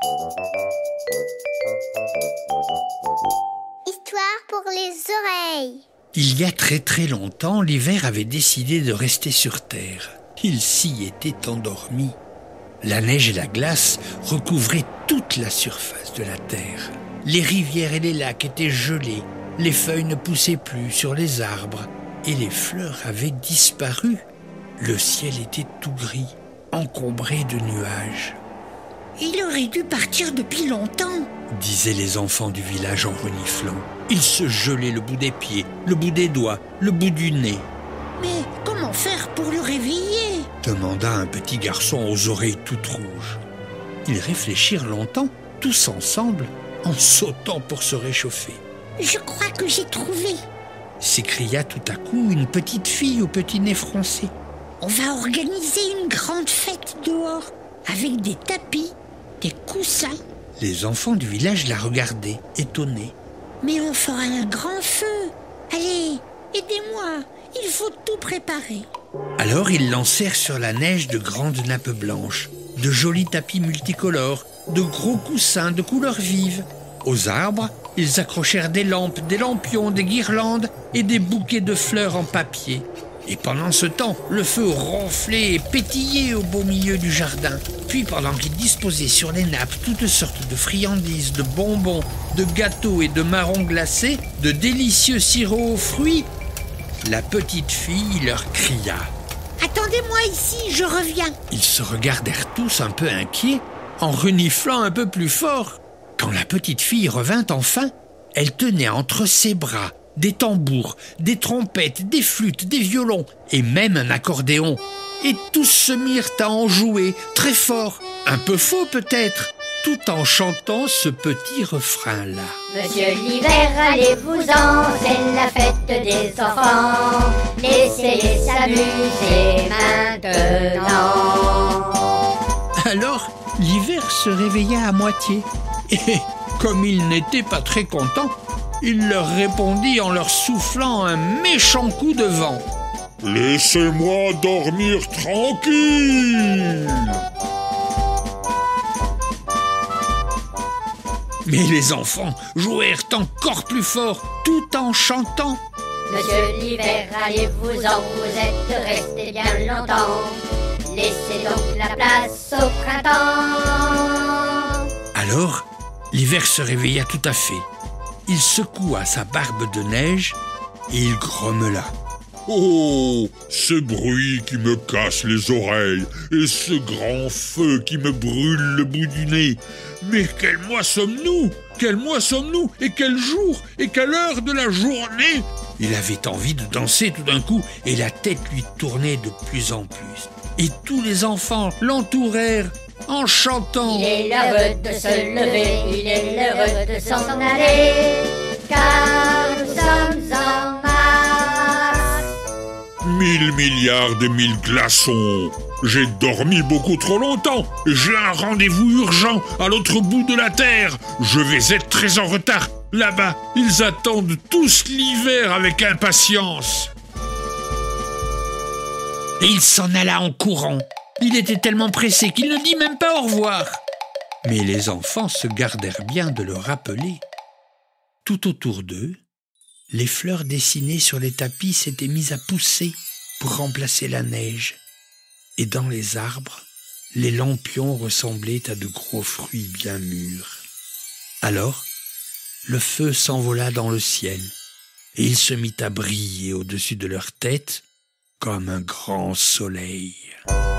Histoire pour les oreilles. Il y a très très longtemps, l'hiver avait décidé de rester sur Terre. Il s'y était endormi. La neige et la glace recouvraient toute la surface de la Terre. Les rivières et les lacs étaient gelés, les feuilles ne poussaient plus sur les arbres et les fleurs avaient disparu. Le ciel était tout gris, encombré de nuages. « Il aurait dû partir depuis longtemps », disaient les enfants du village en reniflant. Ils se gelaient le bout des pieds, le bout des doigts, le bout du nez. « Mais comment faire pour le réveiller ?» demanda un petit garçon aux oreilles toutes rouges. Ils réfléchirent longtemps, tous ensemble, en sautant pour se réchauffer. « Je crois que j'ai trouvé !» s'écria tout à coup une petite fille au petit nez froncé. « On va organiser une grande fête dehors, avec des tapis, des coussins. » Les enfants du village la regardaient, étonnés. « Mais on fera un grand feu. Allez, aidez-moi, il faut tout préparer. » Alors ils lancèrent sur la neige de grandes nappes blanches, de jolis tapis multicolores, de gros coussins de couleurs vives. Aux arbres, ils accrochèrent des lampes, des lampions, des guirlandes et des bouquets de fleurs en papier. Et pendant ce temps, le feu ronflait et pétillait au beau milieu du jardin. Puis pendant qu'ils disposaient sur les nappes toutes sortes de friandises, de bonbons, de gâteaux et de marrons glacés, de délicieux sirops aux fruits, la petite fille leur cria. « Attendez-moi ici, je reviens !» Ils se regardèrent tous un peu inquiets, en reniflant un peu plus fort. Quand la petite fille revint enfin, elle tenait entre ses bras des tambours, des trompettes, des flûtes, des violons et même un accordéon. Et tous se mirent à en jouer, très fort, un peu faux peut-être, tout en chantant ce petit refrain-là. Monsieur l'hiver, allez-vous-en, c'est la fête des enfants. Laissez-les s'amuser maintenant. Alors, l'hiver se réveilla à moitié. Et comme il n'était pas très content, il leur répondit en leur soufflant un méchant coup de vent. « Laissez-moi dormir tranquille !» Mais les enfants jouèrent encore plus fort, tout en chantant. « Monsieur l'hiver, allez-vous-en, vous êtes restés bien longtemps. Laissez donc la place au printemps. » Alors, l'hiver se réveilla tout à fait. Il secoua sa barbe de neige et il grommela. « Oh, ce bruit qui me casse les oreilles et ce grand feu qui me brûle le bout du nez. Mais quel mois sommes-nous? Quel mois sommes-nous? Et quel jour? Et quelle heure de la journée ?» Il avait envie de danser tout d'un coup et la tête lui tournait de plus en plus. Et tous les enfants l'entourèrent en chantant. Il est l'heure de se lever, il est l'heure de s'en aller, car nous sommes en masse. 1000 milliards de 1000 glaçons. J'ai dormi beaucoup trop longtemps. J'ai un rendez-vous urgent à l'autre bout de la Terre. Je vais être très en retard. Là-bas, ils attendent tous l'hiver avec impatience. Et il s'en alla en courant. Il était tellement pressé qu'il ne dit même pas au revoir. Mais les enfants se gardèrent bien de le rappeler. Tout autour d'eux, les fleurs dessinées sur les tapis s'étaient mises à pousser pour remplacer la neige. Et dans les arbres, les lampions ressemblaient à de gros fruits bien mûrs. Alors, le feu s'envola dans le ciel et il se mit à briller au-dessus de leur tête comme un grand soleil.